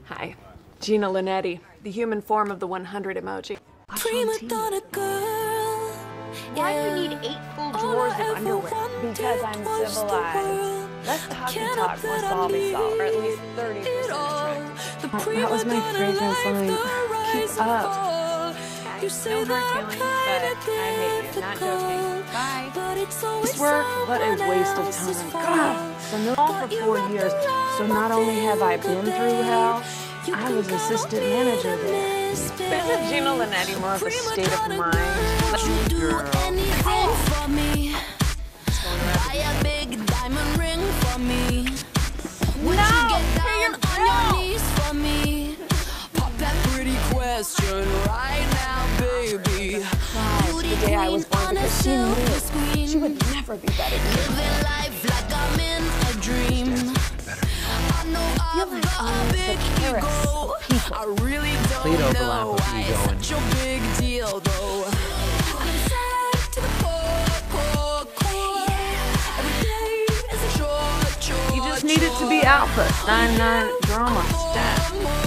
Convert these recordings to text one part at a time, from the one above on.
Hi, Gina Linetti, the human form of the 100 emoji. Primadonna girl. Why do you need 8 full drawers of underwear? Because I'm civilized. Less talky talk, more solvy solve, or at least 30% attractive. That was my fragrance line. Keep up. No hard feelings, but I hate you. Not joking. Bye. This work, what a waste of time. God, so no for 4 years. So not only have I been through hell, I was assistant manager there. Isn't Gina Linetti more of a state of mind? Do anything for me. Buy a big diamond ring for me. Would you get down on your knees for me? Pop that pretty question right now, baby. The day I was born, because she knew she would never be better than me. Living life like I'm in a dream. I know I've got a big ego. I really don't know why it's such a big deal, though. I'm sad to the core. Every day is a short. You just need it to be output. 9-9 drama stat.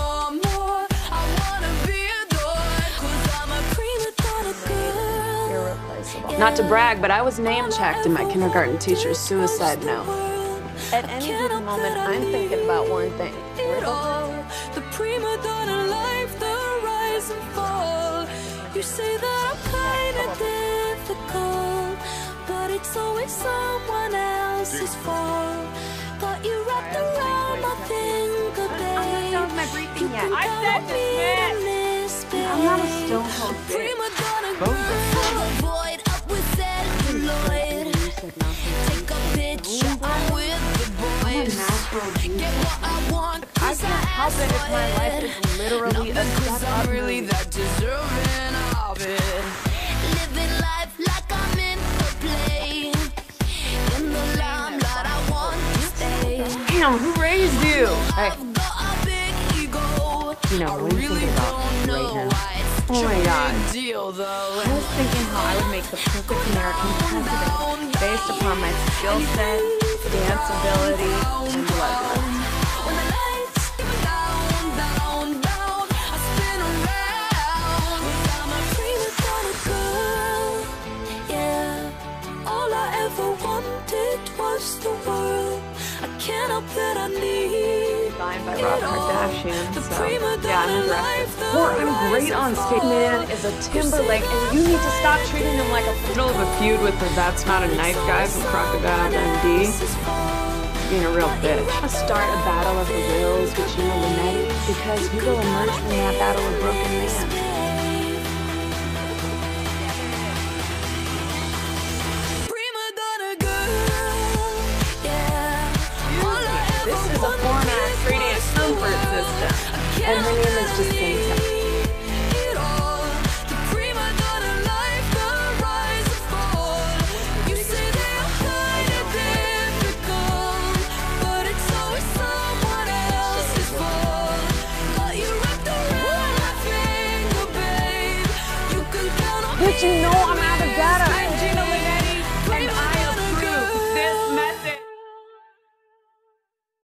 Not to brag, but I was name-checked in my kindergarten teacher's suicide note. At any given moment, I'm thinking about one thing. The Primadonna life, the rise and fall. You say that I'm kind of difficult, but it's always someone else's fault. Got you wrapped around my finger, babe. I'm not done with my briefing yet. I said dismiss. I'm not a stone-cold bitch. Primadonna girl, avoid up with celluloid. Take a picture, I'm with the boys. Get what I want, I can't help it if my life is literally a I'm really that deserving of it. Living life like I'm in a play. In the limelight, I want to stay. Damn, who raised you? Hey, I've got a big ego. you know, what are you thinking about right now? Oh my God. Deal, though. I was thinking how I would make the perfect American president based upon my skill set, dance ability, and blood work. When the lights get down, I spin around. 'Cause I'm a Primadonna girl. Yeah, all I ever wanted was the world. I can't help that I need. Signed by Rob Kardashian, The so yeah, I'm Primadonna interested. life, the Or I'm great on stage. Man is a Timberlake, and you need to stop treating him like a middle of a feud with the That's Not a Knife guy from Crocodile Dundee. Being a real bitch. I'll start a battle of the wills with Gina Linetti because you will emerge from that battle a broken man. This is a format creating a comfort system, and her name is Jacinta. But you know I'm